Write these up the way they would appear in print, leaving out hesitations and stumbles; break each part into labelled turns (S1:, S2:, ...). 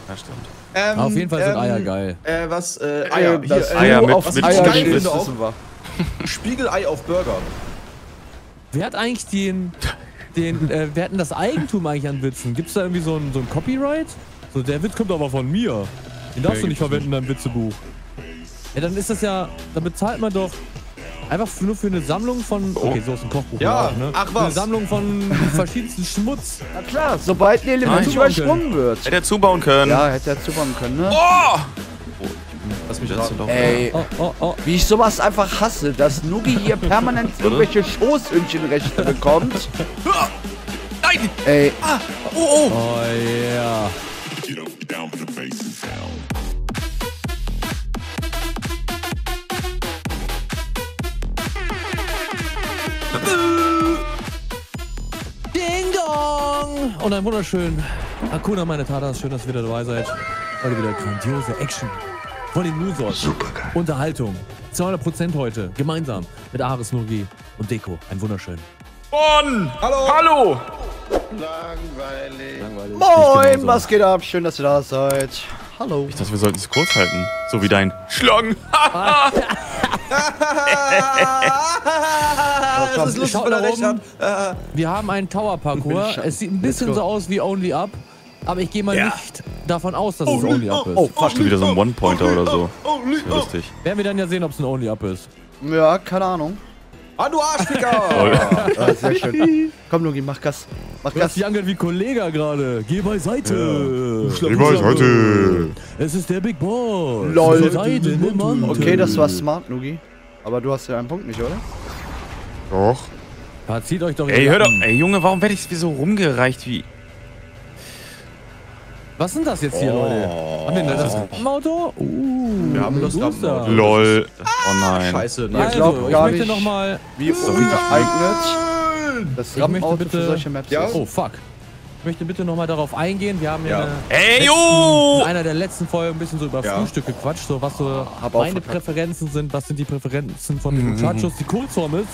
S1: Ja, stimmt.
S2: Auf jeden Fall sind Eier geil.
S3: Eier mit
S1: Eier
S3: geil
S1: steht,
S3: finde auch. Spiegelei auf Burger.
S2: Wer hat eigentlich wer hat denn das Eigentum eigentlich an Witzen? Gibt's da irgendwie so ein Copyright? So, der Witz kommt aber von mir. Den darfst du nicht verwenden in deinem Witzebuch. Ja, dann ist das ja, dann bezahlt man doch einfach nur für eine Sammlung von, okay, so ist ein Kochbuch.
S3: Ja,
S2: auch, ne?
S3: ach
S2: Für
S3: was.
S2: eine Sammlung von verschiedensten Schmutz.
S4: Na klar, sobald ein Element
S2: Nein.
S4: übersprungen wird.
S1: Hätte er zubauen können.
S4: Ja, hätte er zubauen können, ne?
S1: Oh!
S3: Lass mich raten.
S4: Ey,
S2: Oh.
S4: wie ich sowas einfach hasse, dass Nugi hier permanent irgendwelche Schoßhündchenrechte bekommt.
S1: Nein!
S4: Ey,
S2: Oh ja. Ding Dong! Und ein wunderschön. Hakuna, meine Tatas, schön, dass ihr wieder dabei seid. Heute wieder grandiose Action von den Nusors. Supergeil. Unterhaltung. 200% heute. Gemeinsam mit Ares, Nugi und Deko. Ein wunderschön.
S1: Bonn! Hallo!
S3: Langweilig.
S4: moin, was geht ab? Schön, dass ihr da seid. Hallo.
S1: Ich dachte, wir sollten es kurz halten. So wie dein Schlangen.
S3: Das ist lustig,
S2: Schaut
S3: weil er
S2: da
S3: recht
S2: oben.
S3: hat.
S2: Wir haben einen Tower-Parcours. Es sieht ein bisschen so aus wie Only Up. Aber ich gehe mal nicht davon aus, dass es Only Up ist.
S4: Oh,
S1: Schon wieder so ein One-Pointer oder so. Das wäre lustig.
S2: Werden wir dann ja sehen, ob es ein Only Up ist.
S4: Ja, keine Ahnung.
S3: Ah, du Arschficker!
S4: Ah, sehr schön. Komm, Nugi, mach Gas. Mach
S2: Du hast
S4: Gas.
S2: dich angehört wie Kollega gerade. Geh beiseite.
S1: Geh beiseite.
S2: Es ist der Big Boss.
S4: Lol.
S2: Beiseite, nimm an.
S4: Okay, das war smart, Nugi. Aber du hast ja einen Punkt nicht, oder?
S1: Doch.
S2: Ja, zieht euch doch
S1: Ey,
S2: jetzt
S1: hör doch.
S2: an.
S1: Ey, Junge, warum werde ich wie so rumgereicht wie...
S2: Was sind das jetzt hier, Leute? Haben wir das Auto?
S3: Wir haben das
S2: Booster.
S3: Rampenauto.
S1: LOL. Oh nein.
S3: Scheiße.
S4: Ihr
S2: Also,
S4: glaubt
S2: ich
S4: gar
S2: möchte
S4: nicht,
S2: nochmal...
S4: wie ungeeignet das
S2: Ich möchte
S4: Rampenauto
S2: bitte-
S4: für solche Maps
S3: Ja?
S4: ist.
S2: Oh, fuck. Ich möchte bitte nochmal darauf eingehen. Wir haben ja
S3: Ja.
S1: Ey,
S2: in
S1: jo!
S2: einer der letzten Folgen ein bisschen so über
S3: Ja.
S2: Frühstück gequatscht, so was so
S4: Hab auch
S2: meine
S4: verkackt.
S2: Präferenzen sind, was sind die Präferenzen von den Muchachos, die Kurzform ist.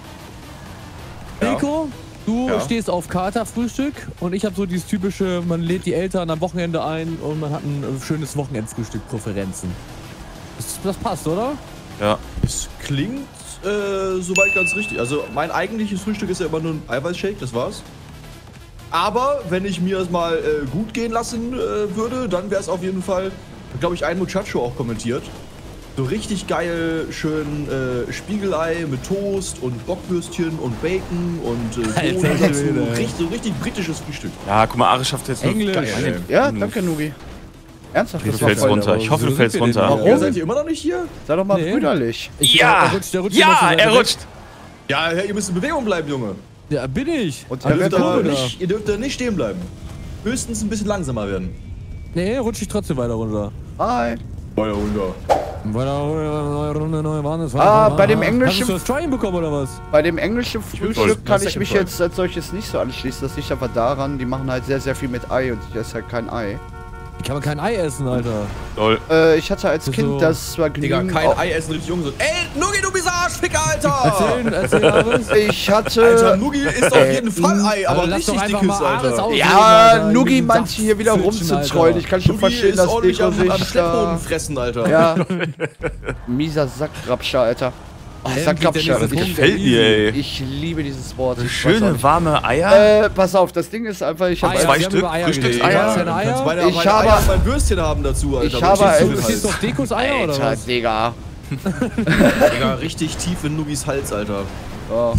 S3: Ja.
S2: Nico, du
S3: Ja.
S2: stehst auf Katerfrühstück und ich habe so dieses typische, man lädt die Eltern am Wochenende ein und man hat ein schönes Wochenendfrühstück Präferenzen. Das passt, oder?
S1: Ja.
S3: Es klingt soweit ganz richtig. Also mein eigentliches Frühstück ist ja immer nur ein Eiweißshake, das war's. Aber wenn ich mir es mal gut gehen lassen würde, dann wäre es auf jeden Fall, glaube ich, ein Muchacho auch kommentiert. So richtig geil, schön Spiegelei mit Toast und Bockwürstchen und Bacon und
S2: Alter
S3: Bohnen dazu.
S2: Schwede.
S3: So richtig britisches Frühstück.
S1: Ja, guck mal, Ares schafft jetzt nur...
S2: Englisch.
S3: Geil,
S4: Ja, danke, Nugi. Ernsthaft,
S1: Du
S4: das war
S1: fällst
S4: voll.
S1: runter. Ich hoffe, du
S2: So
S1: fällst
S2: sind wir denn
S1: runter.
S2: hier?
S3: Ja, seid ihr immer noch nicht hier?
S4: Sei doch mal
S2: Nee.
S4: brüderlich.
S1: Ja!
S2: Der rutscht immer zur
S1: Ja,
S2: Seite
S1: er
S2: weg.
S1: rutscht!
S3: Ja, ihr müsst in Bewegung bleiben, Junge.
S2: Ja, bin ich.
S4: Und
S3: Ihr
S4: der
S3: dürft,
S4: Red
S3: da
S4: Bull.
S3: nicht, ihr dürft da nicht stehen bleiben. Höchstens ein bisschen langsamer werden.
S2: Nee, rutsch ich trotzdem weiter runter.
S4: Hi.
S3: Weiter runter.
S2: Neue Runde, neue Warnung.
S4: Bei dem englischen-
S2: Hast du das Trying bekommen oder was?
S4: Bei dem englischen Frühstück kann ich
S3: Second
S4: mich
S3: try.
S4: jetzt als solches nicht so anschließen. Das liegt einfach daran, die machen halt sehr, sehr viel mit Ei und ich esse halt kein Ei.
S2: Ich kann man kein Ei essen, Alter.
S1: Lol.
S4: Ich hatte als
S2: Das ist
S4: Kind
S2: so-
S4: das
S3: Digga,
S4: Vergnügen...
S3: kein
S4: auch-
S3: Ei essen, richtig jung so. Ey, Nugi, du bist ein Arschficker, Alter!
S2: Erzähl Ares.
S4: Ich hatte...
S3: Alter, Nugi isst auf jeden Fall Ei, aber
S2: lass doch
S3: richtig
S2: einfach
S3: dickes,
S2: mal Ares
S3: Alter.
S2: aus.
S4: Ja, Nugi meint hier wieder
S2: Flitschen,
S4: rumzutreuen. Ich kann schon
S3: Nugi
S4: verstehen,
S3: ist
S4: dass
S3: ordentlich
S4: Deko
S3: am
S4: sich
S3: Schleppboden
S4: da...
S3: fressen, Alter.
S4: Ja. Mieser Sackrapscher, Alter. Oh, Sackrapscher.
S2: Das
S1: Gefällt mir, ey.
S4: Ich liebe dieses Wort. Ich weiß auch
S1: Schöne,
S4: nicht.
S1: warme Eier.
S4: Pass auf, das Ding ist einfach, ich habe
S2: Eier,
S1: Zwei
S2: wir haben
S1: Stück
S2: über Eier
S1: Frühstückseier.
S2: geredet. Hast du
S3: Du
S2: eine
S3: kannst
S2: Eier?
S3: meine
S4: Ich
S3: meine
S4: habe-
S3: Eier und mein Würstchen haben dazu, Alter.
S4: Ich habe
S3: Richtig
S4: ein-
S2: Du
S3: tief
S2: stehst
S3: Hals.
S2: auf Dekos Eier oder
S4: Alter,
S2: was?
S4: Digga.
S3: Digga, richtig tief in Nugis Hals, Alter.
S4: Oh.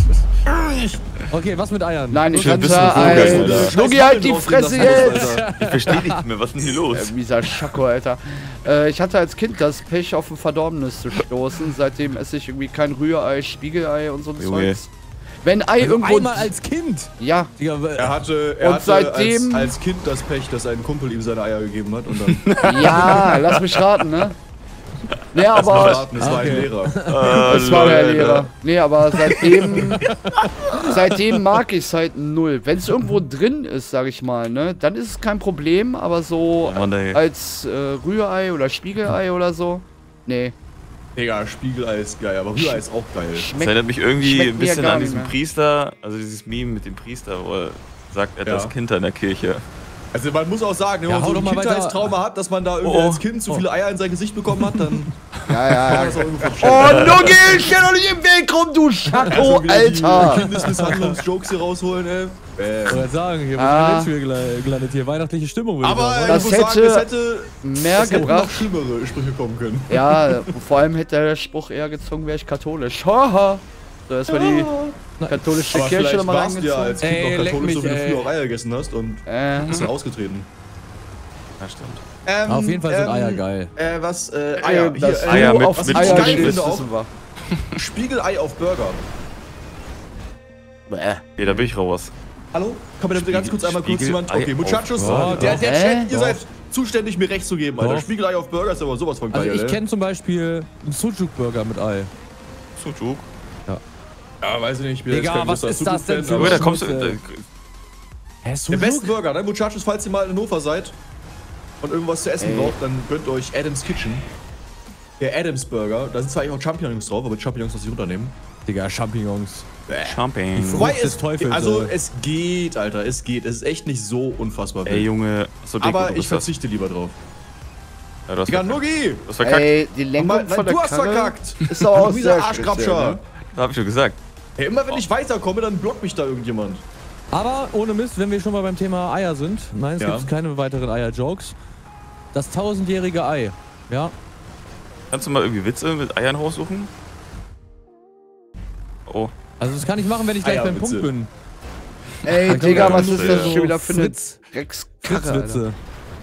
S2: Okay, was mit Eiern?
S4: Nein, ich
S1: Okay,
S4: hatte
S1: bist du
S4: ein...
S1: Alter.
S4: Nugi, halt die Fresse jetzt!
S1: Ich verstehe nicht mehr, was ist denn hier los?
S4: Mieser Schako, Alter. Ich hatte als Kind das Pech, auf ein Verdorbenes zu stoßen. Seitdem esse ich irgendwie kein Rührei, Spiegelei und so ein
S1: Junge.
S4: Zeugs. Wenn Ei
S2: Also
S4: irgendwo...
S2: einmal als Kind.
S4: Ja,
S2: Digga,
S3: Er hatte
S4: Und seitdem-
S3: als Kind das Pech, dass ein Kumpel ihm seine Eier gegeben hat und dann
S4: ja, lass mich raten, ne? Nee, aber...
S3: verraten, es war ein
S2: Okay.
S3: Lehrer.
S4: Das war der Lehrer. Nee, aber seitdem mag ich es halt null. Wenn es irgendwo drin ist, sag ich mal, ne, dann ist es kein Problem, aber so
S1: Oh Mann, ey.
S4: als Rührei oder Spiegelei oder so, nee.
S3: Digga, Spiegelei ist geil, aber Rührei ist auch geil.
S1: Das erinnert mich irgendwie
S4: schmeckt
S1: ein
S4: mir ja
S1: bisschen
S4: gar
S1: an
S4: nicht
S1: diesen
S4: mehr.
S1: Priester, also dieses Meme mit dem Priester, wo er sagt, er hat
S3: Ja.
S1: das Kind da in der Kirche.
S3: Also man muss auch sagen, wenn
S2: Ja,
S3: man so
S2: hau
S3: ein
S2: doch mal
S3: Kindheitstrauma hat, dass man da irgendwie
S1: Oh.
S3: als Kind zu viele Eier in sein Gesicht bekommen hat, dann
S4: Ja,
S3: kann
S4: ja,
S3: das
S4: ja.
S3: auch irgendwo
S4: Oh, Nuggi, steh doch nicht im Weg rum, du Schacko,
S3: wieder die
S4: Alter.
S3: Kindesmisshandlungs-Jokes hier rausholen, ey.
S2: Ich wollte sagen, hier
S4: Ah.
S2: wird ein gelandet. Hier weihnachtliche Stimmung, würde ich
S3: Aber
S2: sagen.
S4: Das
S3: ich muss sagen, es
S4: hätte mehr
S3: hätten noch
S4: gebracht.
S3: schlimmere Sprüche kommen können.
S4: Ja, vor allem hätte der Spruch eher gezogen, wäre ich katholisch. Haha. So, erstmal die katholische
S3: Aber
S4: Kirche
S3: vielleicht
S4: nochmal
S3: warst du ja
S4: reingezogen.
S3: als Kind
S2: Ey,
S3: noch
S2: leck
S3: katholisch, so wie
S2: mich,
S3: du
S2: ey.
S3: früher auch Eier gegessen hast und bist dann ausgetreten.
S1: Ja, stimmt.
S2: Auf jeden Fall sind Eier geil.
S3: Eier.
S4: Das
S3: Hier,
S1: Eier
S4: du
S1: mit-
S4: aufs
S1: mit
S4: Eier
S3: Spiegelei
S4: stehst,
S3: finde auch.
S4: wissen wir.
S3: Spiegelei auf Burger.
S1: Nee, da bin ich raus.
S3: Hallo? Kann mir bitte ganz kurz einmal kurz
S1: Spiegelei
S3: jemand... Okay,
S1: auf
S3: Muchachos,
S2: Burger.
S3: der
S4: Hä?
S3: Chat, ihr seid zuständig, mir recht zu geben, Alter.
S2: Doch.
S3: Spiegelei auf Burger ist aber sowas von geil,
S2: Also ich
S3: ey.
S2: kenne zum Beispiel einen Sujuk-Burger mit Ei.
S1: Sujuk.
S3: Ja, weiß ich nicht, ich bin
S2: Digga,
S3: jetzt kein
S2: was
S3: großer
S2: ist das denn
S3: Sujuk-Fan,
S2: für
S3: aber-
S1: Oh, da kommst du.
S2: Hä,
S3: Der
S2: Sujuk?
S3: beste Burger, ne? Muchachos, falls ihr mal in Hannover seid und irgendwas zu essen braucht, dann gönnt euch Adams Kitchen. Der Adams Burger, da sind zwar eigentlich auch Champignons drauf, aber Champignons lass ich runternehmen.
S2: Digga, Champignons.
S1: Champagne.
S3: Wobei
S2: des Teufels,
S3: also
S2: ey.
S3: es geht, Alter, es geht. Es ist echt nicht so unfassbar
S1: Ey,
S3: wild.
S1: Junge, so dick
S3: Aber
S1: du
S3: ich
S1: bist das.
S3: verzichte lieber drauf.
S1: Ja, du hast
S3: Digga,
S1: verkackt.
S3: Nuggi!
S1: Du hast verkackt.
S4: Ey, die Lenkung
S3: Nein,
S4: von der
S3: du hast
S4: Karre
S3: verkackt!
S4: ist doch auch
S3: Du mieser
S4: sehr
S3: Arschkrabscher!
S4: speziell, ne?
S1: Da hab ich schon gesagt.
S3: Hey, immer wenn ich weiterkomme, dann blockt mich da irgendjemand.
S2: Aber ohne Mist, wenn wir schon mal beim Thema Eier sind, nein, es
S3: Ja.
S2: gibt keine weiteren Eier-Jokes. Das 1000-jährige Ei. Ja.
S1: Kannst du mal irgendwie Witze mit Eiern raussuchen? Oh.
S2: Also das kann ich machen, wenn ich gleich beim
S3: Eierwitze.
S2: Punkt bin.
S4: Ey,
S2: Dann
S4: Digga,
S2: können wir
S4: was
S2: nur
S4: ist das
S2: so
S4: schon wieder für eine
S2: Fritz-
S4: Dreckskarre, Alter?
S2: Fritzwitze.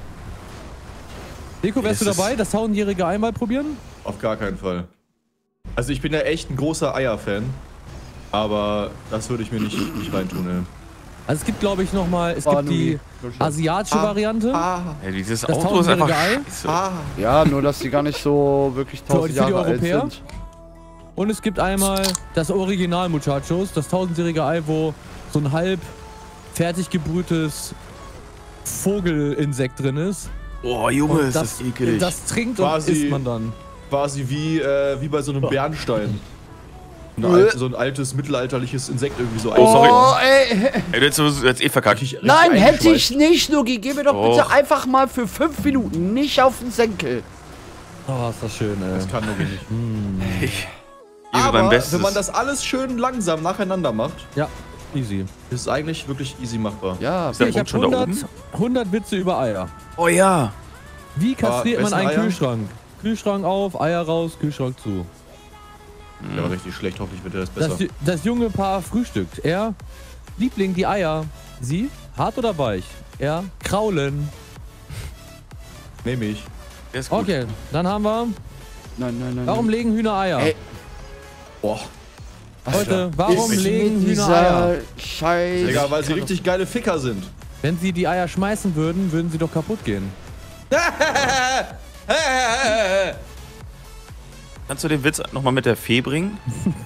S2: Nico, wärst du
S1: Das ist-
S2: dabei, das 1000-jährige Ei mal probieren?
S3: Auf gar keinen Fall. Also ich bin ja echt ein großer Eier-Fan. Aber das würde ich mir nicht reintun, ey.
S2: Also es gibt, glaube ich, nochmal, es
S4: Oh,
S2: gibt die
S4: Nuggi.
S2: asiatische Variante.
S1: Ey, dieses
S2: Das
S1: Auto ist einfach
S2: 1000-jährige Ei?
S1: scheiße.
S4: Ja, nur dass die gar nicht so wirklich
S2: Für
S4: 1000
S2: die
S4: Jahre alt
S2: Europäer?
S4: sind.
S2: Und es gibt einmal das Original Muchachos, das 1000-jährige Ei, wo so ein halb fertig gebrühtes Vogelinsekt drin ist.
S1: Oh, Junge,
S2: Und
S1: ist das ekelig.
S2: Das trinkt
S3: Quasi-
S2: und isst man dann.
S3: Quasi wie bei so einem Bernstein. So ein altes, mittelalterliches Insekt irgendwie so.
S1: Oh, sorry.
S4: Oh, ey.
S1: Ey, du hättest eh verkackt.
S4: Nein, hätte ich nicht, Nuggi. Geh mir doch bitte
S1: Och.
S4: einfach mal für 5 Minuten nicht auf den Senkel.
S2: Oh, ist das schön, ey.
S3: Das kann nur nicht.
S1: Ich gebe mein
S3: Aber
S1: Bestes.
S3: wenn man das alles schön langsam nacheinander macht,
S2: Ja, easy.
S3: ist es eigentlich wirklich easy machbar.
S4: Ja,
S1: Ist der
S2: Ich
S1: Punkt
S2: habe
S1: schon da
S2: 100 Witze über Eier.
S1: Oh ja.
S2: Wie kastriert man
S3: wessen
S2: einen
S3: Eier?
S2: Kühlschrank? Kühlschrank auf, Eier raus, Kühlschrank zu.
S3: Der war richtig schlecht, hoffentlich wird er das besser.
S2: Das junge Paar frühstückt. Er, Liebling, die Eier. Sie, hart oder weich? Er, kraulen.
S3: Nehme ich.
S1: Der ist gut.
S2: Okay, dann haben wir,
S4: nein.
S2: warum legen Hühner Eier?
S4: Ey.
S3: Boah.
S2: Leute, warum
S4: Ist
S2: legen
S4: mit
S2: Hühner Eier?
S4: dieser Scheiß.
S3: Digga, weil sie richtig geile Ficker sind.
S2: Wenn sie die Eier schmeißen würden, würden sie doch kaputt gehen.
S1: Kannst du den Witz nochmal mit der Fee bringen?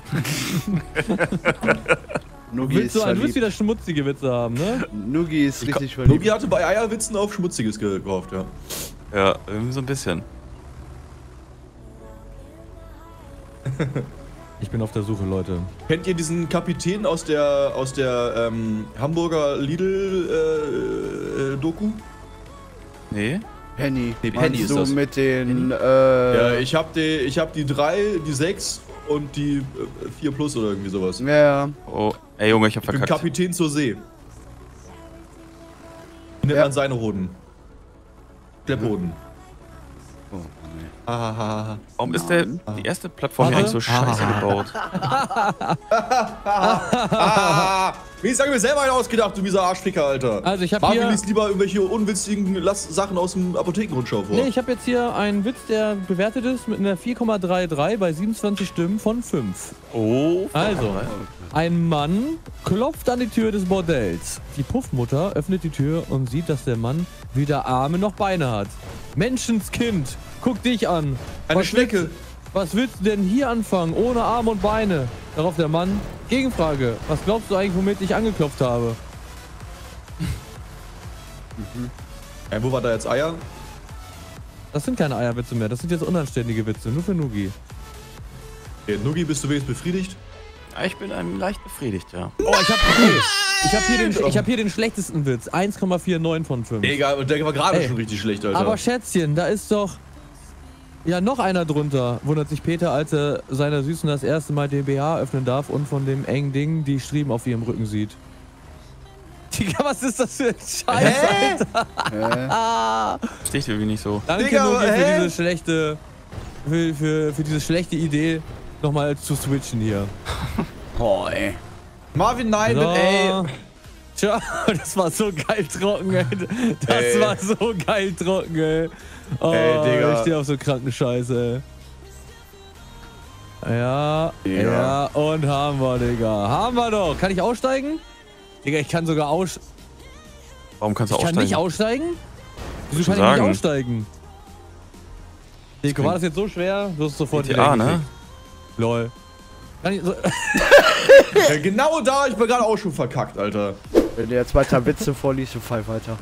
S4: Nuggi
S2: Willst
S4: ist
S2: du
S4: verliebt.
S2: wieder schmutzige Witze haben, ne?
S4: Nuggi ist richtig
S3: Nogi
S4: verliebt.
S3: hatte bei Eierwitzen auf Schmutziges gehofft, ja.
S1: Ja, irgendwie so ein bisschen.
S2: Ich bin auf der Suche, Leute.
S3: Kennt ihr diesen Kapitän aus der Hamburger Lidl-Doku?
S1: Nee?
S4: Penny.
S3: Nee, Penny ist
S4: so
S3: das.
S4: mit den,
S3: Ja, ich hab die 3, die 6 und die 4 plus oder irgendwie sowas. Ich
S4: ja.
S1: Oh, ey Junge, ich hab
S3: bin
S1: verkackt.
S3: Kapitän zur See. Wie nennt
S4: Ja.
S3: man seine Hoden? Schlepphoden.
S4: Oh,
S3: Ahahaha.
S1: Warum ist die erste Plattform hier
S2: Warte.
S1: eigentlich so scheiße gebaut?
S3: Wie ist mir selber einen ausgedacht, du mieser Arschficker, Alter.
S2: Also ich hab
S3: Marvin
S2: hier-
S3: liest lieber irgendwelche unwitzigen Sachen aus dem Apothekenrundschau vor.
S2: Nee, ich habe jetzt hier einen Witz, der bewertet ist mit einer 4,33 bei 27 Stimmen von 5.
S1: Oh,
S2: Also, ein Mann klopft an die Tür des Bordells. Die Puffmutter öffnet die Tür und sieht, dass der Mann weder Arme noch Beine hat. Menschenskind, guck dich an.
S3: Eine
S2: Was
S3: Schnecke.
S2: Was willst du denn hier anfangen, ohne Arme und Beine? Darauf der Mann, Gegenfrage, was glaubst du eigentlich, womit ich angeklopft habe?
S3: Wo war da jetzt Eier?
S2: Das sind keine Eierwitze mehr, das sind jetzt unanständige Witze, nur für Nugi.
S3: Okay, Nuggi, bist du wenigstens befriedigt?
S1: Ja, ich bin leicht befriedigt, ja.
S2: Oh, ich hab hier den schlechtesten Witz. 1,49 von 5.
S3: Egal, und der war gerade
S2: Ey,
S3: schon richtig schlecht, Alter.
S2: Aber Schätzchen, da ist doch ja noch einer drunter. Wundert sich Peter, als er seiner Süßen das erste Mal den BH öffnen darf und von dem engen Ding die Striemen auf ihrem Rücken sieht. Digga, was ist das für ein Scheiß, Alter?
S1: Verstehe ich irgendwie nicht so.
S2: Danke,
S3: Digga,
S2: Nogi,
S3: hä?
S2: für diese schlechte für diese schlechte Idee nochmal zu switchen hier.
S4: Oh, ey.
S3: Marvin, nein,
S2: So.
S3: ey.
S2: Tja, das war so geil trocken, ey. Das war so geil trocken, ey. Oh,
S3: Ey, Digga.
S2: ich stehe auf so kranken Scheiße, ey. Ja,
S3: Digga.
S2: ja, und haben wir, Digga. Haben wir doch. Kann ich aussteigen? Digga, ich kann sogar
S1: Warum kannst du
S2: Ich kann nicht aussteigen? Wieso kann ich
S1: sagen.
S2: nicht aussteigen? Nico, war das jetzt so schwer? Du hast es sofort
S1: GTA,
S2: wieder
S1: ne?
S2: gekriegt. Lol. Kann ich so
S3: Ja, genau da, ich bin gerade auch schon verkackt, Alter.
S4: Wenn du jetzt weiter Witze vorliest, du fall weiter.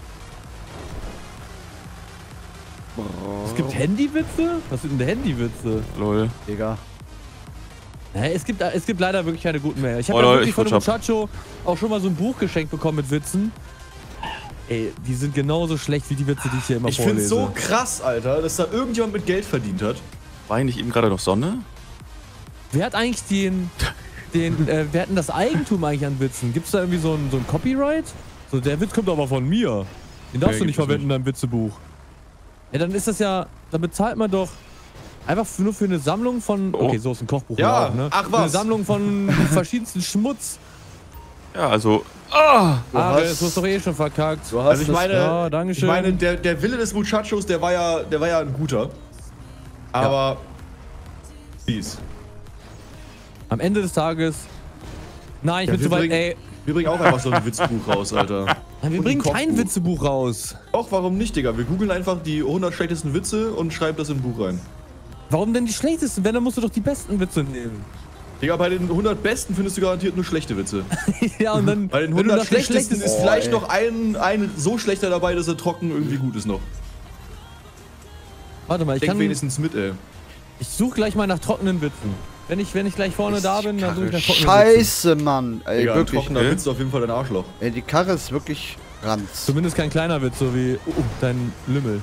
S2: Es gibt Handywitze? Was sind denn Handywitze?
S1: Lol.
S4: Digga.
S2: Hä, es gibt leider wirklich keine guten mehr. Ich
S1: Oh,
S2: habe ja
S1: Leute,
S2: wirklich
S1: ich
S2: von dem
S1: rutsch ab.
S2: Muchacho auch schon mal so ein Buch geschenkt bekommen mit Witzen. Ey, die sind genauso schlecht wie die Witze, die ich hier immer
S3: Ich
S2: vorlese.
S3: find's so krass, Alter, dass da irgendjemand mit Geld verdient hat.
S1: War eigentlich eben gerade noch Sonne?
S2: Wer hat eigentlich wer hat denn das Eigentum eigentlich an Witzen? Gibt's da irgendwie so ein Copyright? So, der Witz kommt aber von mir. Den darfst du nicht
S3: gibt's
S2: verwenden in deinem Witzebuch. Ja, dann ist das ja, dann bezahlt man doch einfach nur für eine Sammlung von, okay, so ist ein Kochbuch
S3: Ja,
S2: auch, ne?
S3: ach
S2: Für eine
S3: was.
S2: Sammlung von verschiedensten Schmutz.
S1: Ja, also.
S2: Aber
S4: hast-
S2: jetzt hast du doch eh schon verkackt.
S4: Du hast
S3: Also ich
S4: es-
S3: meine,
S2: Ja, dankeschön.
S3: ich meine, der Wille des Muchachos, der war ja ein guter. Aber fies.
S2: Am Ende des Tages. Nein, ich bin zu weit. Ey,
S3: Wir bringen auch einfach so ein Witzbuch raus, Alter.
S2: nein, wir
S3: und
S2: bringen
S3: ein
S2: kein
S3: Kochbuch.
S2: Witzebuch raus.
S3: Doch, warum nicht, Digga? Wir googeln einfach die 100 schlechtesten Witze und schreiben das in ein Buch rein.
S2: Warum denn die schlechtesten? Wenn, dann musst du doch die besten Witze nehmen.
S3: Digga, bei den 100 besten findest du garantiert nur schlechte Witze.
S2: Ja, und dann.
S3: Bei den
S2: wenn du
S3: 100
S2: nach den
S3: schlechtesten ist
S4: Oh,
S3: vielleicht
S4: ey.
S3: noch ein so schlechter dabei, dass er trocken irgendwie gut ist noch.
S2: Warte mal, ich
S3: Denk
S2: kann.
S3: wenigstens mit, ey.
S2: Ich suche gleich mal nach trockenen Witzen. Wenn ich gleich vorne da bin, dann suche ich nach trockenen Witzen.
S4: Scheiße, Mann. Ey,
S3: Digga, ein
S4: wirklich.
S3: trockener Witz ist auf jeden Fall dein Arschloch.
S4: Ey, die Karre ist wirklich ranz.
S2: Zumindest kein kleiner Witz, so wie dein Lümmel.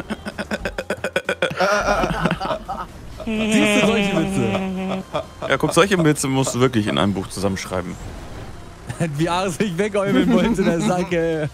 S2: Siehst du solche Witze?
S1: Ja, guck, solche Witze musst du wirklich in einem Buch zusammenschreiben.
S2: Wie Ares sich wegäumeln wollte, der Sack, ey.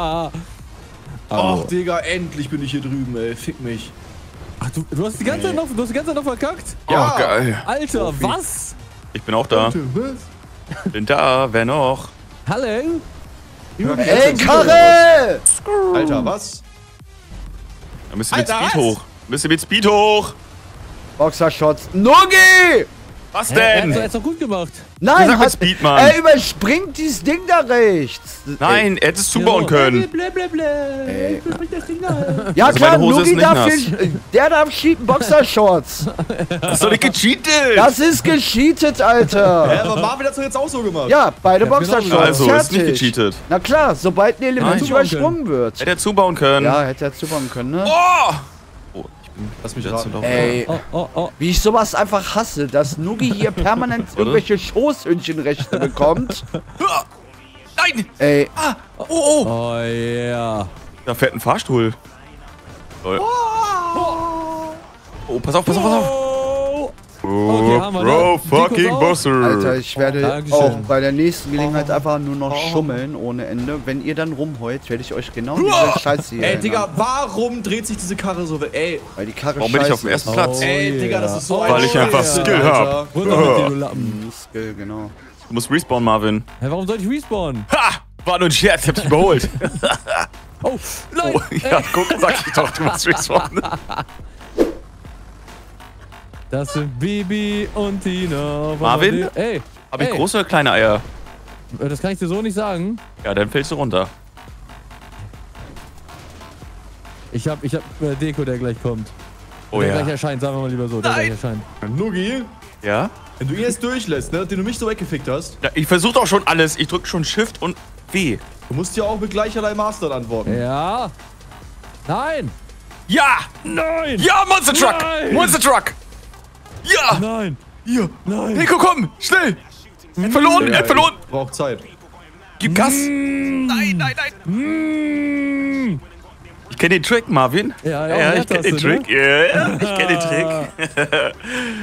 S3: Ach, Digga, endlich bin ich hier drüben, ey. Fick mich.
S2: Ach, du hast die ganze Zeit noch verkackt?
S3: Ja.
S1: Oh, geil.
S2: Alter, was?
S1: Ich bin auch da.
S3: Was?
S1: Bin da, wer noch?
S2: Hallo?
S4: Ey, Karre!
S3: Alter, was?
S1: Da müsst ihr mit
S3: Alter,
S1: Speed
S3: was?
S1: hoch. Müsst ihr mit Speed hoch.
S4: Boxershots. Nogi!
S1: Was
S2: Er
S1: denn?
S2: hat's doch gut gemacht.
S4: Nein,
S1: Sag mit Speed, Mann.
S4: Er überspringt dieses Ding da rechts.
S1: Nein, er hätte es zubauen können.
S2: Blablabla.
S4: Ja
S1: Also
S4: klar,
S1: meine Hose ist
S4: Nogi
S1: nicht
S4: darf
S1: nass.
S4: der darf cheaten, Boxershorts.
S1: Das ist doch nicht gecheatet.
S4: Das ist gecheatet, Alter.
S3: Ja, aber Marvin hat's doch jetzt auch so gemacht.
S4: Ja, beide
S2: Ja, genau.
S4: Boxershorts.
S1: Also, ist nicht
S4: fertig.
S1: gecheatet.
S4: Na klar, sobald ein Element
S1: Nein.
S4: übersprungen wird.
S1: Hätte er zubauen können.
S4: Ja, hätte er zubauen können, ne?
S1: Oh! Oh,
S3: Lass mich
S1: jetzt
S3: raten.
S1: laufen.
S4: Ey,
S2: Oh.
S4: wie ich sowas einfach hasse, dass Nugi hier permanent irgendwelche Schoßhündchenrechte bekommt.
S1: Nein!
S4: Ey,
S2: Oh yeah.
S1: Da fährt ein Fahrstuhl. Lol. Oh, pass auf, pass auf, pass auf.
S2: Oh. Okay, haben wir,
S1: Bro,
S2: ne?
S1: fucking
S2: Dikos auf?
S1: Bosser.
S4: Alter, ich werde
S2: Dankeschön.
S4: auch bei der nächsten Gelegenheit einfach nur noch schummeln ohne Ende. Wenn ihr dann rumheult, werde ich euch genau diese Scheiße hier
S3: Ey,
S4: erinnern.
S3: Digga, warum dreht sich diese Karre so weg? Ey,
S4: Weil die Karre
S1: Warum bin ich auf
S4: scheiße
S1: dem ersten
S4: ist.
S1: Platz?
S3: ey, Digga, das ist so
S2: Weil
S3: ein
S1: ich einfach
S3: Scheiße,
S1: Skill
S3: Alter.
S1: hab.
S2: Runter mit dir, du Lappen.
S4: Skill, genau.
S1: Du musst respawnen, Marvin.
S2: Hä, warum soll ich respawnen?
S1: Ha! War nur ein Scherz, ich hab dich überholt.
S2: Oh, nein!
S1: Oh, ja, guck, sag ich doch, du musst respawnen.
S2: Das sind Bibi und Tina.
S1: Marvin?
S2: Ey,
S1: Hab ich
S2: ey,
S1: große oder kleine Eier?
S2: das kann ich dir so nicht sagen.
S1: Ja, dann fällst du runter.
S2: Ich hab Deko, der gleich kommt.
S1: Oh
S2: der
S1: ja.
S2: gleich erscheint, sagen wir mal lieber so. Der gleich erscheint.
S3: Nugi,
S1: Ja?
S3: wenn du ihn jetzt durchlässt, ne, den du mich so weggefickt hast,
S1: Ja, ich versuch doch schon alles. Ich drück schon Shift und W.
S3: du musst ja auch mit gleicherlei Master antworten.
S2: Ja. Nein!
S1: Ja!
S2: Nein!
S1: Ja, Monster Truck!
S2: Nein!
S1: Monster Truck! Ja!
S2: Nein!
S1: Hier!
S2: Nein!
S1: Nico, komm! Schnell! Er hat verloren, er hat verloren.
S3: Braucht Zeit.
S1: Gib Gas. Nein, nein, nein. Ich kenne den Trick, Marvin.
S2: Ja,
S1: ich kenne den Trick. Ja, ich kenne den Trick.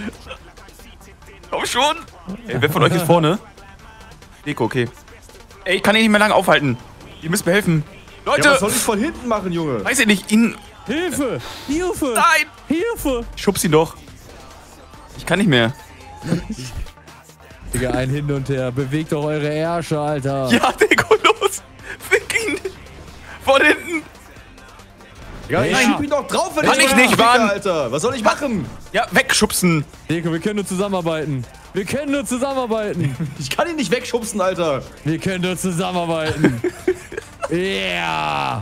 S1: Komm schon. Ey, wer von euch ist vorne? Deko, okay. Ey, ich kann ihn nicht mehr lange aufhalten. Ihr müsst mir helfen. Leute!
S3: Ja, was soll ich von hinten machen, Junge?
S1: Weiß ich nicht, ihn...
S2: Hilfe! Hilfe!
S1: Nein!
S2: Hilfe!
S1: Schubs ihn doch. Ich kann nicht mehr.
S2: Digga, ein Hin und Her. Bewegt doch eure Ärsche, Alter.
S1: Ja, Deko, los! Fick ihn! Von hinten!
S3: Ja, ich
S2: Ja.
S3: schieb ihn doch drauf, wenn
S1: Kann ich
S3: so
S1: nicht,
S3: ficke,
S1: Mann.
S3: Alter. Was soll ich machen?
S1: Ja, wegschubsen!
S2: Deko, wir können nur zusammenarbeiten. Wir können nur zusammenarbeiten.
S3: Ich kann ihn nicht wegschubsen, Alter.
S2: Wir können nur zusammenarbeiten. Ja!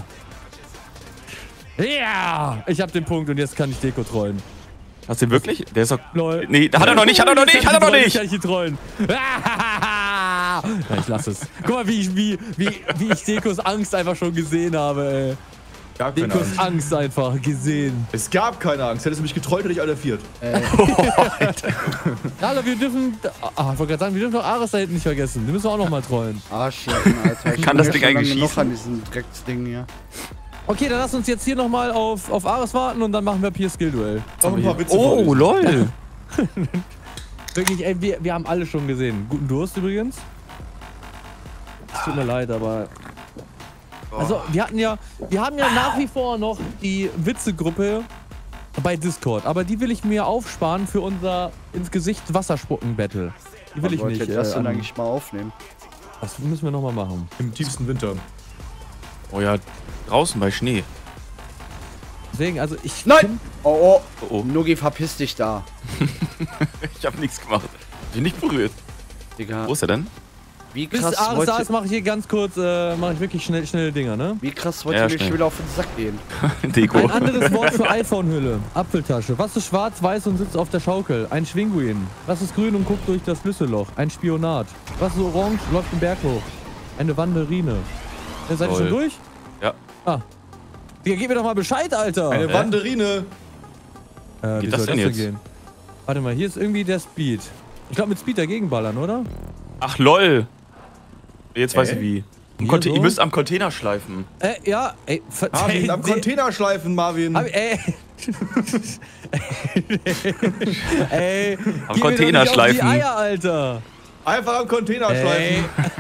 S2: Ja! Ich hab den Punkt und jetzt kann ich Deko trollen.
S1: Hast du den wirklich? Der ist doch...
S2: Lol.
S1: Nee, hat er noch nicht, hat er noch nicht, hat er noch
S2: Kann
S1: nicht!
S2: ich ihn trollen. Ja, ich lass es. Guck mal, wie ich Dekos Angst einfach schon gesehen habe, ey.
S3: Gar keine
S2: Dekos
S3: Angst.
S2: Angst einfach gesehen.
S3: Es gab keine Angst. Hättest du mich getrollt, hätte ich alle viert.
S2: Ja, Alter, wir dürfen... Ah, ich wollte gerade sagen, wir dürfen doch Ares da hinten nicht vergessen. Den müssen wir auch nochmal trollen.
S4: Arschlecken, Alter. Ich
S1: Kann
S4: bin
S1: das Ding
S4: ja schon
S1: eigentlich
S4: lange noch
S1: schießen?
S4: an diesem Drecksding hier.
S2: Okay, dann lass uns jetzt hier nochmal auf Ares warten und dann machen wir hier Skill-Duell.
S3: Noch ein paar Witze
S1: Oh,
S3: vorlesen.
S1: lol!
S2: Wirklich, ey, wir haben alle schon gesehen. Guten Durst übrigens. Es tut mir leid, aber... Also, wir haben ja nach wie vor noch die Witzegruppe bei Discord. Aber die will ich mir aufsparen für unser ins-Gesicht-Wasserspucken-Battle. Die will ich
S4: Wollt ihr
S2: nicht.
S4: das denn eigentlich mal aufnehmen?
S2: Das müssen wir nochmal machen.
S3: Im tiefsten Winter.
S1: Oh ja, draußen bei Schnee.
S2: Deswegen, also ich...
S4: Nein! Oh,
S1: Oh, oh.
S4: Nugi, verpiss dich da.
S1: Ich hab nichts gemacht. Bin nicht berührt.
S4: Digga,
S1: Wo ist er denn?
S4: wie
S2: Bis
S4: krass
S2: Ares da ist,
S4: wollt
S2: mache ich hier ganz kurz, mache ich wirklich schnelle Dinger, ne?
S4: ihr
S1: Ja,
S4: mir
S1: schnell.
S4: schon wieder auf den Sack gehen?
S1: Deko.
S2: Ein anderes Wort für iPhone-Hülle. Apfeltasche. Was ist schwarz, weiß und sitzt auf der Schaukel? Ein Schwinguin. Was ist grün und guckt durch das Schlüsselloch? Ein Spionat. Was ist orange, läuft den Berg hoch? Eine Wanderine. Ja, seid ihr schon
S1: Toll.
S2: durch?
S1: Ja.
S2: Ah. Digga, gib mir doch mal Bescheid, Alter.
S3: Eine Wanderine.
S2: Wie
S1: geht das
S2: soll
S1: denn jetzt?
S2: gehen? Warte mal, hier ist irgendwie der Speed. Ich glaube mit Speed dagegen ballern, oder?
S1: Ach, lol. Jetzt weiß ich wie.
S2: Hier so?
S1: Ihr müsst am Container schleifen.
S2: Ja, ey.
S3: Marvin, am Container schleifen, Marvin.
S2: Ey. Ey.
S1: Am
S2: geh mir
S1: Container
S2: doch nicht
S1: schleifen.
S2: Auf die Eier, Alter.
S3: Einfach am Container schleifen.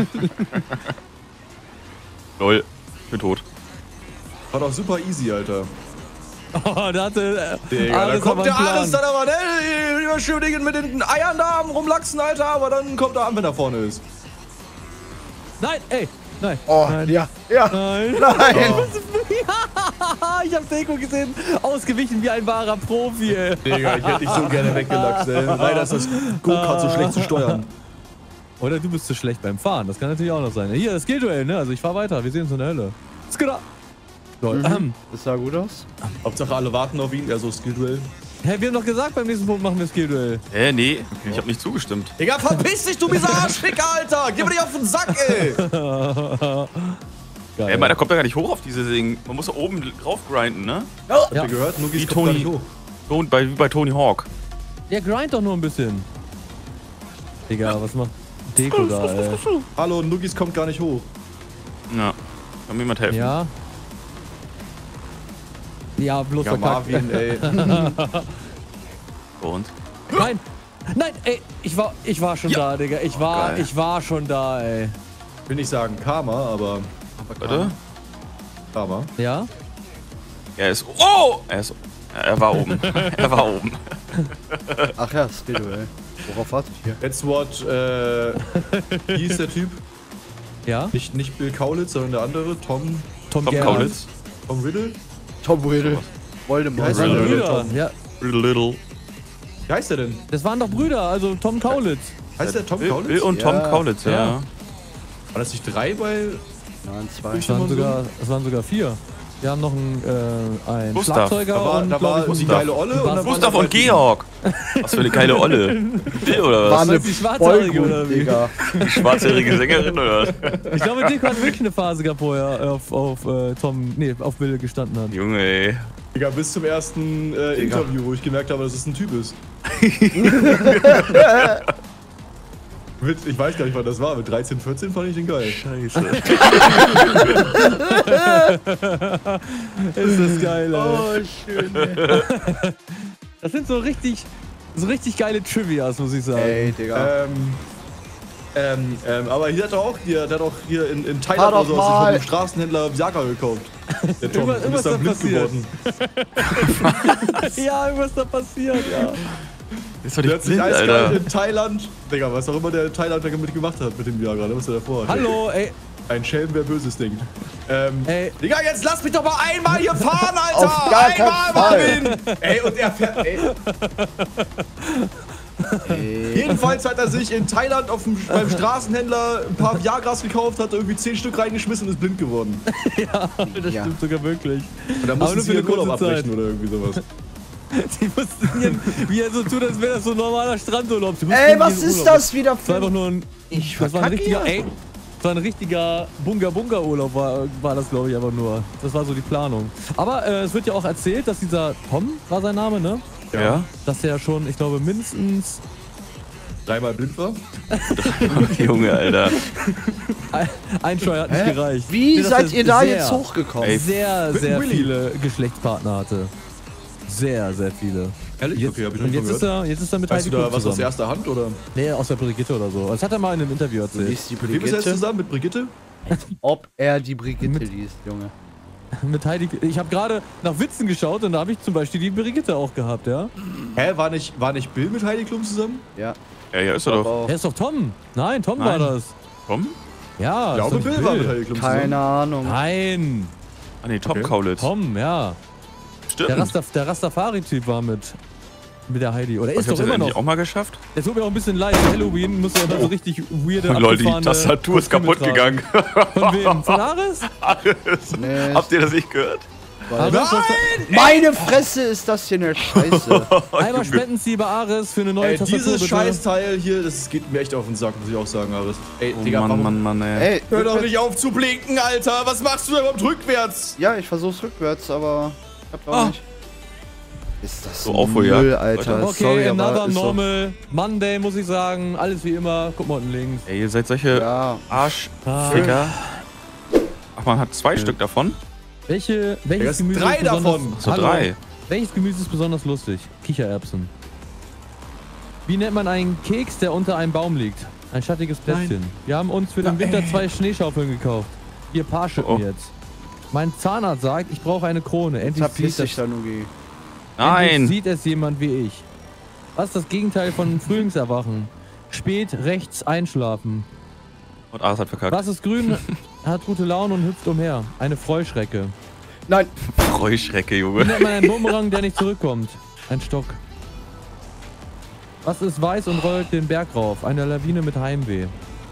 S1: Lol. Ich bin tot.
S3: War doch super easy, Alter.
S2: Oh, da hatte.
S3: Digga, da
S2: Ares aber
S3: kommt der
S2: einen Plan.
S3: Ares dann aber, ne? Über Schöningen mit den Eiern da am rumlachsen, Alter. Aber dann kommt er an, wenn er vorne ist.
S2: Nein, ey. Nein.
S4: Oh,
S2: Nein.
S4: ja.
S2: Nein.
S4: Nein!
S2: Ich hab Deko gesehen. Ausgewichen wie ein wahrer Profi, ey.
S3: Digga, ich hätte dich so gerne weggelachst, ey. Leider ist das Go-Kart so schlecht zu steuern.
S2: Oder du bist zu schlecht beim Fahren. Das kann natürlich auch noch sein. Hier, das Skill-Duell, ne? Also ich fahr weiter. Wir sehen uns in der Hölle. Skida. Lol.
S4: Das sah gut aus.
S3: Hauptsache alle warten auf ihn, eher so Skill-Duell.
S2: Hä, wir haben doch gesagt, beim nächsten Punkt machen wir Skill-Duell.
S1: Nee, ich hab nicht zugestimmt.
S3: Digga, verpiss dich, du mieser Arschficker, Alter! Geh mir nicht auf den Sack, ey!
S2: Geil.
S1: Da kommt er gar nicht hoch auf diese Ding. Man muss da oben drauf grinden, ne?
S3: Habt
S2: Ja.
S3: ihr gehört? Nugis
S1: Wie
S3: kommt gar
S1: Toni.
S3: nicht hoch.
S1: Wie bei Tony Hawk.
S2: Ja, grind doch nur ein bisschen. Digga, was macht Deko da, ey?
S3: Hallo, Nugis kommt gar nicht hoch.
S1: Ja. Kann mir jemand helfen?
S2: Ja. Ja, bloß
S3: Ja,
S2: verkackt.
S3: Marvin, ey.
S1: Und?
S2: Nein! Nein, ey, ich war schon da, Digga. Ich
S1: geil.
S2: war schon da, ey.
S3: Will nicht sagen Karma, aber
S1: Warte.
S3: Karma.
S2: Ja?
S1: Er ist. Oh! Er war oben. Er war oben.
S4: Ach ja, Skill-Duell. Worauf warte ich hier?
S3: That's what, wie hieß der Typ?
S2: Ja?
S3: Nicht Bill Kaulitz, sondern der andere, Tom
S1: Tom
S2: Gerhardt.
S1: Kaulitz.
S3: Riddle?
S4: Tom Riddle.
S3: Wie
S4: Voldemort.
S3: heißt
S2: Das waren
S3: der?
S1: Riddle.
S2: Brüder. Ja,
S1: Little.
S3: Wie heißt der denn?
S2: das waren doch Brüder, also Tom Kaulitz.
S3: Heißt der Tom
S1: Bill
S3: Kaulitz?
S1: und Tom
S4: Ja.
S1: Kaulitz, ja.
S2: Ja.
S3: War das nicht 3 bei...
S4: Nein, 2.
S2: Das waren sogar 4. Wir haben noch einen
S1: Gustav.
S2: Schlagzeuger
S3: Da war,
S2: und
S3: da war
S2: glaub ich,
S3: die
S1: Gustav.
S3: geile Olle und dann
S1: Gustav
S3: waren
S1: und Georg. Was für eine geile Olle. Bill oder
S4: War
S1: was?
S4: eine
S2: die Schwarzhaarige oder
S4: Boygroup,
S2: wie?
S4: Digga.
S1: Die schwarzhaarige Sängerin oder was?
S2: Ich glaube, Deko hat wirklich eine Phase gehabt, wo er auf Bill gestanden hat.
S1: Junge, ey.
S3: Digga, bis zum ersten Interview, wo ich gemerkt habe, dass es ein Typ ist. Ich weiß gar nicht, wann das war. Mit 13, 14 fand ich den geil.
S1: Scheiße.
S2: Ist das geil, ey.
S4: Oh, schön, ey.
S2: Das sind so richtig geile Trivias, muss ich sagen.
S4: Ey, Digga.
S3: Aber hier hat er auch hier in
S4: Fahr
S3: Thailand
S4: doch
S3: oder so
S4: mal.
S3: von einem Straßenhändler Viagra gekauft. Der Tom und
S2: Irgendwas
S3: ist dann
S2: da
S3: blind
S2: passiert.
S3: geworden.
S2: Ja, irgendwas da passiert, ja.
S1: Ist doch
S3: Der
S1: nicht
S3: hat sich
S1: blind,
S3: eiskalt
S1: Alter.
S3: in Thailand, Digga, was auch immer der in Thailand damit gemacht hat mit dem Viagra, was er davor hat.
S2: Hallo, ey.
S3: Ein Schelm, wer Böses denkt.
S2: Ey.
S3: Digga, jetzt lass mich doch mal einmal hier fahren, Alter!
S4: Auf gar keinen
S3: einmal,
S4: Fall.
S3: Marvin! Ey, und er fährt, ey. Jedenfalls hat er sich in Thailand beim Straßenhändler ein paar Viagras gekauft, hat irgendwie 10 Stück reingeschmissen und ist blind geworden.
S2: Das
S4: Ja.
S2: stimmt sogar wirklich.
S3: Und dann
S2: Aber
S3: mussten
S2: nur
S3: sie
S2: für
S3: den
S2: eine
S3: Urlaub
S2: kurze Zeit.
S3: abbrechen oder irgendwie sowas.
S2: Die mussten hier, wie er so tut, als wäre das so ein normaler Strandurlaub. Die mussten
S4: Ey,
S2: hier
S4: was
S2: in
S4: ist
S2: Urlaub.
S4: das wieder
S2: Das war einfach
S4: für...
S2: nur ein.
S4: Ich
S2: Das war ein
S4: verkacke
S2: richtiger.
S4: hier.
S2: Ey. Das war ein richtiger Bunga-Bunga-Urlaub, war das, glaube ich, einfach nur. Das war so die Planung. Aber es wird ja auch erzählt, dass dieser Tom, war sein Name, ne?
S1: Ja?
S2: Dass der schon, ich glaube, mindestens
S3: Dreimal blind war?
S1: Junge, Alter.
S2: ein Scheuer hat nicht
S4: Hä?
S2: gereicht.
S4: Wie
S2: Nee, dass
S4: seid
S2: er
S4: ihr da
S2: sehr,
S4: jetzt hochgekommen?
S1: Ey,
S2: Sehr,
S3: Mit
S2: sehr
S3: Willi.
S2: viele Geschlechtspartner hatte. Sehr, sehr viele.
S3: Ehrlich?
S2: Jetzt,
S3: Okay, hab ich
S2: und
S3: nicht
S2: jetzt
S3: gehört.
S2: ist er mit
S3: Weißt
S2: Heidi
S3: du da
S2: Klum
S3: was aus
S2: zusammen.
S3: erster Hand oder?
S2: Nee, aus der Brigitte oder so. Das hat er mal in einem Interview erzählt.
S4: Liest die
S3: Mit wem ist er jetzt
S4: Brigitte?
S3: zusammen? Mit Brigitte?
S4: Ob er die Brigitte
S2: Mit-
S4: liest, Junge.
S2: Mit Heidi. Ich habe gerade nach Witzen geschaut und da habe ich zum Beispiel die Brigitte auch gehabt, ja?
S3: Hä, war nicht Bill mit Heidi Klum zusammen?
S4: Ja.
S1: Ja, ist er doch.
S4: auch.
S2: Er ist doch Tom. Nein, Tom war
S1: Nein.
S2: das.
S1: Komm?
S2: Ja,
S3: Ich glaube,
S2: ist doch
S3: Bill war mit Heidi Klum zusammen.
S4: Keine Ahnung.
S2: Nein,
S1: Ah, nee, Top
S3: Okay.
S1: Kaulitz.
S2: Tom, ja.
S1: Stimmt.
S2: Der Rastafari-Typ war mit der Heidi. Oder
S1: Was,
S2: ist
S1: habt
S2: doch
S1: ihr
S2: immer
S1: das
S2: noch.
S1: auch mal geschafft?
S2: Es tut mir auch ein bisschen leid. Halloween muss ja immer so richtig weirde,
S1: Leute, die
S2: abgefahrene
S1: Tastatur ist
S2: Kostüme
S1: kaputt
S2: tragen.
S1: gegangen.
S2: Von wem? Von Ares?
S4: Nee,
S1: Habt ihr das nicht gehört?
S2: Ares
S4: meine Fresse ist das hier eine Scheiße.
S2: Einmal spenden Sie bei Ares für eine neue
S3: Ey,
S2: Tastatur,
S3: dieses
S2: bitte.
S3: Scheißteil hier, das geht mir echt auf den Sack, muss ich auch sagen, Aris. Ey,
S1: Oh
S3: Digga, warum?
S1: Mann, ey.
S4: Ey,
S3: Hör doch nicht auf zu blinken, Alter! Was machst du da überhaupt rückwärts?
S4: Ja, ich versuch's rückwärts, aber klappt auch
S1: Ah.
S4: nicht. Ist das
S1: So Aufholjagd,
S4: Müll, Alter.
S2: Okay,
S4: Sorry,
S2: another
S4: aber ist doch-
S2: normal Monday, muss ich sagen. Alles wie immer. Guck mal unten links.
S1: Ey, ihr seid solche
S4: Ja,
S1: Arschficker. Ach, man hat 2 Stück davon?
S2: Welches
S3: das sind
S2: Gemüse
S3: 3
S2: ist besonders,
S3: davon.
S1: So
S2: Hallo.
S1: 3.
S2: Welches Gemüse ist besonders lustig? Kichererbsen. Wie nennt man einen Keks, der unter einem Baum liegt? Ein schattiges Plätzchen. Wir haben uns für den Winter 2 Schneeschaufeln gekauft. Hier Paar Stücken
S1: Oh.
S2: jetzt. Mein Zahnarzt sagt, ich brauche eine Krone. Endlich
S4: verpiss
S2: sieht,
S4: dich da, Nugi.
S2: endlich
S1: Nein!
S2: sieht es jemand wie ich. Was ist das Gegenteil von Frühlingserwachen? Spät rechts einschlafen.
S1: Und Ares hat verkackt.
S2: Was ist grün, hat gute Laune und hüpft umher? Eine Freuschrecke.
S4: Nein,
S1: Freuschrecke,
S2: Wie
S1: Junge.
S2: nennt man einen Bumerang, der nicht zurückkommt? Ein Stock. Was ist weiß und rollt den Berg rauf? Eine Lawine mit Heimweh.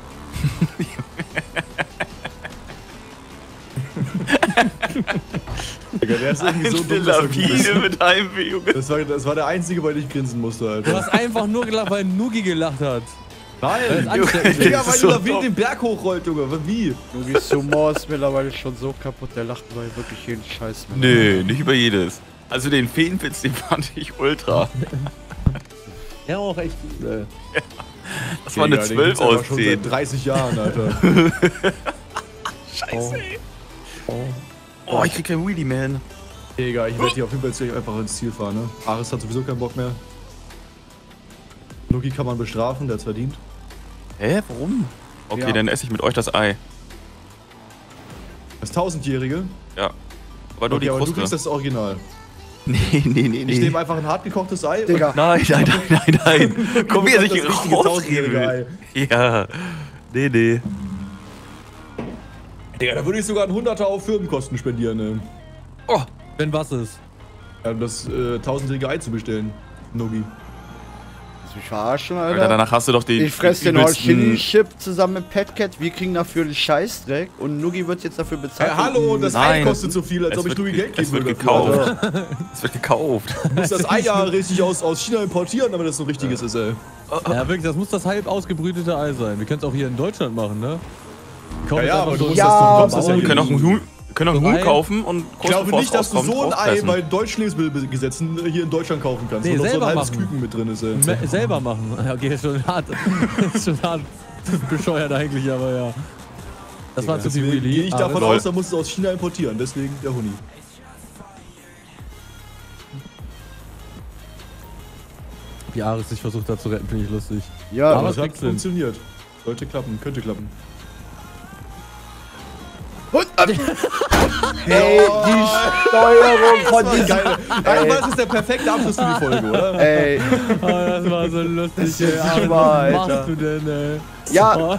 S3: Digga, der ist irgendwie so dumm, dass er gut ist.
S1: Lawine mit Heimweh, Junge.
S3: Das war der einzige, bei dem ich grinsen musste,
S2: Du
S3: Alter.
S2: hast einfach nur gelacht, weil Nugi gelacht hat.
S3: Nein!
S2: Ansteckend.
S3: Digga, weil
S1: Das ist
S3: die
S1: so
S3: Lawine
S1: dumm.
S3: den Berg hochrollt, Junge. Wie?
S4: Nugis Humor ist mittlerweile schon so kaputt, der lacht über wirklich jeden Scheiß. mit.
S1: Nee, nicht über jedes. Also den Feenwitz, den fand ich ultra.
S2: Ja, auch echt.
S1: Das war eine
S3: Digga, den
S1: 12
S3: gibt's aber
S1: aus
S3: schon
S1: 10.
S3: seit 30 Jahren, Alter.
S1: Scheiße, ey. Oh, ich krieg kein Wheelie, man.
S3: Digga, ich werde hier auf jeden Fall jetzt gleich einfach ins Ziel fahren, ne? Ares hat sowieso keinen Bock mehr. Nuki kann man bestrafen, der hat's verdient.
S1: Hä, warum? Okay,
S3: Ja.
S1: dann esse ich mit euch das Ei.
S3: Das 1000-Jährige.
S1: Ja. Aber nur
S3: Okay,
S1: die
S3: aber du kriegst
S1: Kruste.
S3: das Original.
S1: Nee.
S3: Ich nehme einfach ein hart gekochtes Ei.
S4: Digga,
S1: Nein. Guck, wie er sich
S3: Das
S1: hier
S3: richtige
S1: rausreden
S3: 1000-jährige
S1: will. Ja. Nee.
S3: Digga, da würde ich sogar einen 100er auf Firmenkosten spendieren, ne?
S1: Oh,
S2: Wenn was ist.
S3: Um das 1000-jährige Ei zu bestellen. Nugi.
S4: willst du mich verarschen,
S1: Alter,
S4: Alter?
S1: danach hast du doch den
S4: Ich fress den
S1: übelsten-
S4: Chili-Chip zusammen mit Petcat, wir kriegen dafür einen Scheißdreck und Nugi wird jetzt dafür bezahlt.
S3: Hey, hallo, das Ei
S1: Nein.
S3: kostet so viel, als
S1: Es
S3: ob ich
S1: wird
S3: Nugi
S1: ge-
S3: Geld
S1: es
S3: geben
S1: wird
S3: würde. dafür,
S1: gekauft.
S3: Alter.
S1: Es wird gekauft.
S3: Du musst das Ei ja richtig aus China importieren, damit das so ein richtiges ist, ey.
S2: Ja, wirklich, das muss das halb ausgebrütete Ei sein. Wir können es auch hier in Deutschland machen, ne? Kauf jetzt
S3: Ja,
S2: einfach
S3: aber
S2: so
S3: du
S2: ein-
S3: musst
S4: Ja,
S3: das, du kommst
S4: aber
S3: das ja
S1: Wir
S3: hier
S1: können auch
S3: nicht.
S1: einen Huhn
S2: Ei.
S1: kaufen und
S3: Ich glaube
S1: bevor es
S3: nicht, dass du
S1: rauskommt,
S3: so ein Ei
S1: rauspressen.
S3: bei deutschen Lebensmittelgesetzen hier in Deutschland kaufen kannst,
S2: Nee,
S3: wo noch so ein
S2: selber
S3: halbes
S2: machen.
S3: Küken mit drin ist, ey.
S2: Selber machen. Ja, okay, ist schon hart. ist schon hart Bescheuert eigentlich, aber ja. Das war zu viel
S3: Deswegen
S2: Wheelie.
S3: gehe ich davon
S1: Lol.
S3: aus, da musst du es aus China importieren. Deswegen der Huni.
S2: Wie Ares sich versucht hat zu retten, finde ich lustig.
S4: Ja,
S2: Aber
S3: Aber
S2: es
S3: es hat
S2: kriegst du hin.
S3: funktioniert. Sollte klappen, könnte klappen.
S4: ey, die Steuerung von diesem...
S3: Geil. Das ist der perfekte Abschluss für die Folge, oder?
S4: Ey,
S2: Oh, das war so lustig,
S4: ist
S2: ey.
S4: nicht
S2: Ares,
S4: wahr,
S2: was
S4: Alter.
S2: machst du denn, ey?
S4: ja,
S2: Oh,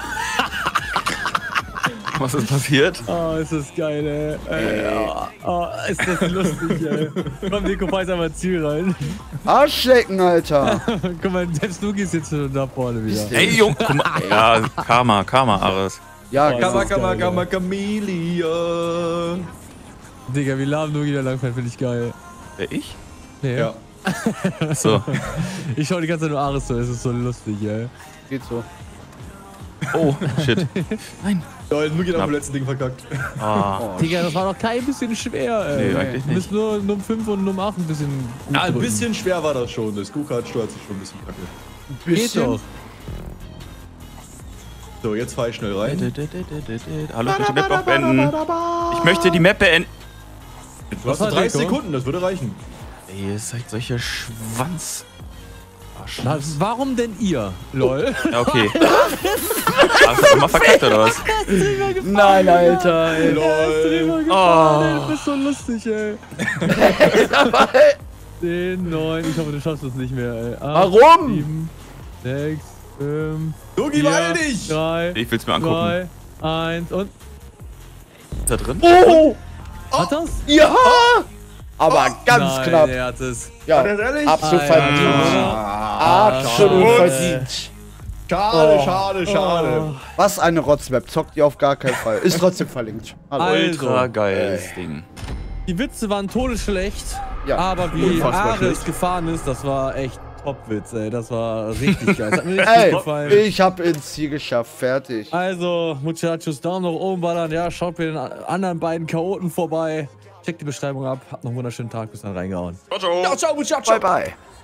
S1: Was ist passiert?
S2: oh, ist das geil, ey. Oh, ist das lustig, ey. Komm, Nico, fahr jetzt einmal ins Ziel rein.
S4: Arschlecken, Alter.
S2: Guck mal, selbst du gehst jetzt schon da vorne wieder.
S1: Ey, Junge, guck mal. Ja, Karma, Ares.
S4: Ja,
S2: Oh,
S4: genau.
S3: Chameleon.
S2: Digga, wie lahm Nugi da langfährt, finde ich geil.
S1: Wer, ich?
S2: Nee.
S3: Ja.
S1: So.
S2: Ich schau die ganze Zeit nur Ares so, es ist so lustig, ey.
S4: Geht so.
S1: Oh, shit.
S3: Ja, nur geht am letzten Ding verkackt.
S1: Ah.
S4: Oh,
S2: Digga, das war doch kein bisschen schwer, ey.
S1: Nee, eigentlich
S2: Du
S1: nicht.
S2: bist nur Num 5 und Num 8 ein bisschen gut
S3: Ja, ein
S2: drücken.
S3: bisschen schwer war das schon. Das Go-Kart steuert sich schon ein bisschen kacke.
S2: Geht doch.
S3: So, jetzt fahr ich schnell rein.
S1: Hallo, ich möchte die Map noch beenden. Ich möchte die Map beenden.
S3: Du hast noch 30 Sekunden, das würde reichen.
S1: Ey, ihr seid solche Schwanz.
S2: Na, warum denn ihr? LOL.
S1: Ja, okay. Hast du immer verkackt, oder was?
S4: Nein, Alter, ey.
S2: Du bist so lustig, ey. 10, 9, ich hoffe, du schaffst es nicht mehr, ey. 8,
S4: Warum?
S2: 7, 6, 5,
S3: Dugi, weil dich!
S2: 3,
S1: Ich will's mir angucken.
S2: 2, 1 und...
S1: Ist da drin?
S4: Oh,
S2: Hat das?
S4: ja! Aber ganz
S2: Nein,
S4: knapp.
S2: er hat es.
S4: Ja,
S3: das ehrlich?
S4: absolut
S2: Ah,
S4: verdient.
S2: ja.
S4: Absolut
S3: schade.
S4: verdient.
S3: Schade,
S4: Oh.
S3: schade, schade.
S4: Was eine Rotzmap. Zockt ihr auf gar keinen Fall. Ist trotzdem verlinkt. Hallo.
S1: Ultra geiles Ding.
S2: Die Witze waren todesschlecht,
S4: Ja.
S2: aber wie
S3: Unfassbar
S2: Ares
S3: schlecht.
S2: gefahren ist, das war echt Top-Witz, ey. Das war richtig geil. Das hat mir richtig
S4: Ey,
S2: gefallen.
S4: ich hab ins Ziel geschafft. Fertig.
S2: Also, Muchachos, Daumen nach oben ballern. Ja, schaut bei den anderen beiden Chaoten vorbei. Checkt die Beschreibung ab. Habt noch einen wunderschönen Tag. Bis dann reingehauen.
S1: Ciao, ciao.
S3: Ciao, ciao, ciao.
S4: Bye, bye.